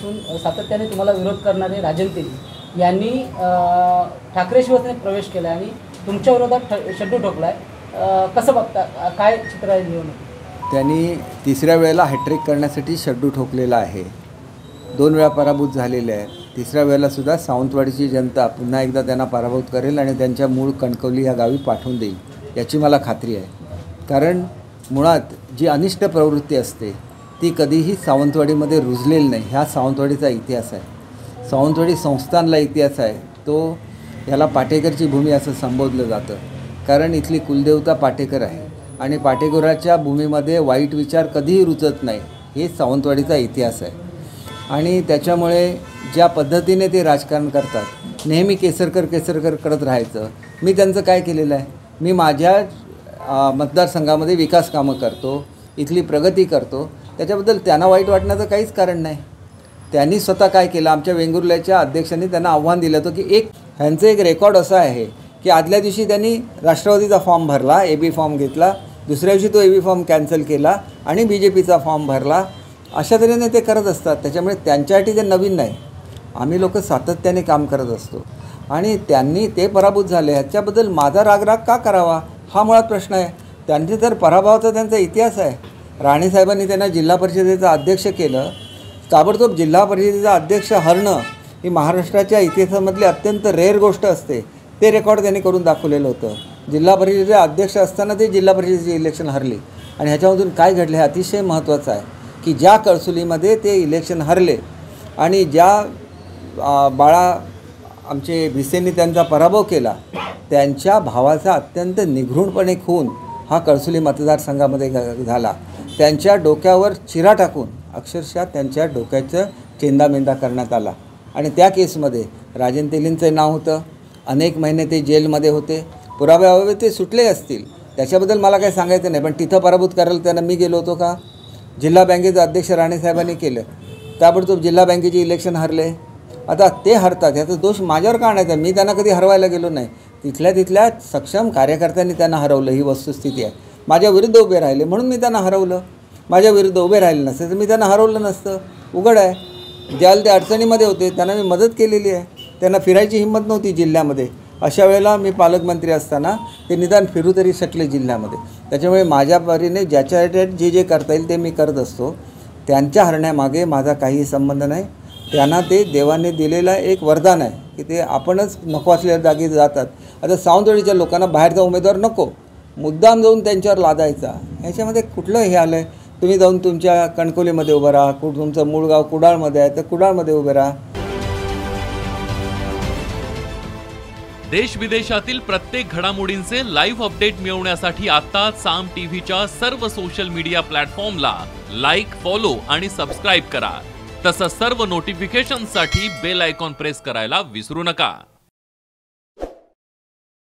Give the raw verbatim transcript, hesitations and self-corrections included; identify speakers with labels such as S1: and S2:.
S1: दिवसापासून सातत्याने तुम्हाला विरोध करणारे राजन तेली यांनी ठाकरे शिवसेनेत प्रवेश केला आणि तुमच्या विरोधात शड्डू ठोकला आहे, कसं बघता, काय चित्र आहे निवडणूक?
S2: त्यांनी तिसऱ्या वेळेला हॅट्रिक करण्यासाठी शड्डू ठोकलेला आहे. दोन वेळा पराभूत झालेले आहे. तिसऱ्या वेळेलासुद्धा सावंतवाडीची जनता पुन्हा एकदा त्यांना पराभूत करेल आणि त्यांच्या मूळ कणकवली या गावी पाठवून देईल याची मला खात्री आहे. कारण मुळात जी अनिष्ट प्रवृत्ती असते ती कधीही सावंतवाडीमध्ये रुजलेली नाही. ह्या सावंतवाडीचा इतिहास आहे. सावंतवाडी संस्थानला इतिहास आहे. तो याला पाटेकरची भूमी असं संबोधलं जातं, कारण इथली कुलदेवता पाटेकर आहे आणि पाटेकराच्या भूमीमध्ये वाईट विचार कधीही रुजत नाही. हे सावंतवाडीचा इतिहास आहे. आणि त्याच्यामुळे ज्या पद्धतीने ते राजकारण करतात, नेहमी केसरकर केसरकर करत राहायचं. मी त्यांचं काय केलेलं आहे? मी माझ्या मतदारसंघामध्ये विकास कामं करतो, इथली प्रगती करतो, त्याच्याबद्दल त्यांना वाईट वाटण्याचं काहीच कारण नाही. त्यांनी स्वतः काय केलं, आमच्या वेंगुर्ल्याच्या अध्यक्षांनी त्यांना आव्हान दिलं होतं की एक ह्यांचं एक रेकॉर्ड असं आहे की आदल्या दिवशी त्यांनी राष्ट्रवादीचा फॉर्म भरला, ए बी फॉर्म घेतला, दुसऱ्या दिवशी तो ए बी फॉर्म कॅन्सल केला आणि बी जे पीचा फॉर्म भरला. अशा तऱ्हेने ते करत असतात. त्याच्यामुळे त्यांच्यासाठी ते नवीन नाही. आम्ही लोक सातत्याने काम करत असतो आणि त्यांनी ते पराभूत झाले, ह्याच्याबद्दल माझा रागराग का करावा हा मुळात प्रश्न आहे. त्यांचे तर पराभवाचा त्यांचा इतिहास आहे. राणेसाहेबांनी त्यांना जिल्हा परिषदेचं अध्यक्ष केलं. ताबडतोब जिल्हा परिषदेचा अध्यक्ष हरणं ही महाराष्ट्राच्या इतिहासामधली अत्यंत रेअर गोष्ट असते. ते रेकॉर्ड त्यांनी करून दाखवलेलं होतं. जिल्हा परिषदेचे अध्यक्ष असताना ते जिल्हा परिषदेची इलेक्शन हरली आणि ह्याच्यामधून काय घडले हे अतिशय महत्त्वाचं आहे की ज्या कळसुलीमध्ये ते इलेक्शन हरले आणि ज्या बाळा आमचे भिसेंनी त्यांचा पराभव केला, त्यांच्या भावाचा अत्यंत निघृणपणे खून हा कळसुली मतदारसंघामध्ये झाला. त्यांच्या डोक्यावर चिरा टाकून अक्षरशः त्यांच्या डोक्याचं चेंदामेंदा करण्यात आला आणि त्या केसमध्ये राजन तेलींचं नाव होतं. अनेक महिने ते जेलमध्ये होते. पुराव्याअभावी ते सुटले असतील, त्याच्याबद्दल मला काही सांगायचं नाही. पण तिथं पराभूत करायला त्यांना मी गेलो होतो का? जिल्हा बँकेचं अध्यक्ष राणेसाहेबांनी केलं. ताबडतोब जिल्हा बँकेचे इलेक्शन हरले. आता ते हरतात, याचा दोष माझ्यावर का आणायचा? मी त्यांना कधी हरवायला गेलो नाही. तिथल्या तिथल्या सक्षम कार्यकर्त्यांनी त्यांना हरवलं, ही वस्तुस्थिती आहे. माझ्या विरुद्ध उभे राहिले म्हणून मी त्यांना हरवलं. माझ्या विरुद्ध उभे राहिले नसते तर मी त्यांना हरवलं नसतं. उघड आहे. ज्याला ते अडचणीमध्ये होते त्यांना मी मदत केलेली आहे. त्यांना फिरायची हिंमत नव्हती जिल्ह्यामध्ये. अशा वेळेला मी पालकमंत्री असताना ते निदान फिरू तरी शकले जिल्ह्यामध्ये. त्याच्यामुळे माझ्या परीने ज्याच्या जे जे करता येईल ते मी करत असतो. त्यांच्या हरण्यामागे माझा काहीही संबंध नाही. त्यांना ते देवाने दिलेला एक वरदान आहे की ते आपणच नको असलेल्या जागी जातात. आता सावंतवाडीच्या लोकांना बाहेरचा उमेदवार नको, मुद्दाम जाऊन त्यांच्यावर लादायचा, ह्याच्यामध्ये कुठलं हे आलं आहे? तुम्ही जाऊन तुमच्या कणकवलीमध्ये उभं राहा, कुठं तुमचं मूळ गाव कुडाळमध्ये आहे तर कुडाळमध्ये उभे राहा.
S3: देश विदेशातील प्रत्येक घडामोडींचे लाईव्ह अपडेट मिळवण्यासाठी आता साम टीव्हीच्या सर्व सोशल मीडिया प्लॅटफॉर्मला लाईक, फॉलो आणि सबस्क्राईब करा. तसंच सर्व नोटिफिकेशनसाठी बेल आयकॉन प्रेस करायला विसरू नका.